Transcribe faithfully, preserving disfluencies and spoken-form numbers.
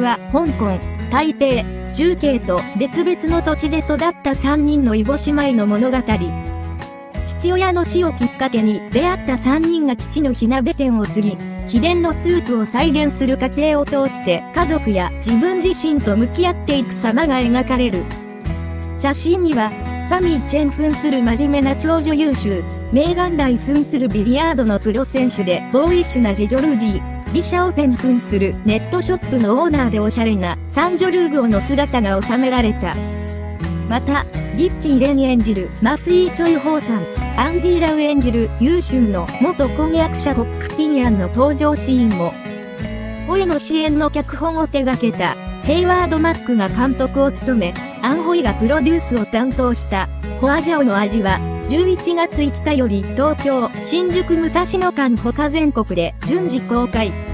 は香港、台北、重慶と別々の土地で育ったさんにんの異母姉妹の物語。父親の死をきっかけに出会ったさんにんが父の火鍋店を継ぎ、秘伝のスープを再現する過程を通して家族や自分自身と向き合っていく様が描かれる。写真には、サミー・チェン扮する真面目な長女優秀、メーガン・ライ扮するビリヤードのプロ選手でボーイッシュな次女ルージー、リシャ・オペン扮するネットショップのオーナーでおしゃれなサンジョルーゴーの姿が収められた。また、リッチー・レン演じるマスイー・チョイ・ホーさん、アンディ・ラウ演じる優秀の元婚約者コック・ティンヤンの登場シーンも。ホイの支援の脚本を手掛けたヘイワード・マックが監督を務め、アン・ホイがプロデュースを担当したホアジャオの味はじゅういちがついつかより東京、新宿武蔵野間他全国で順次公開。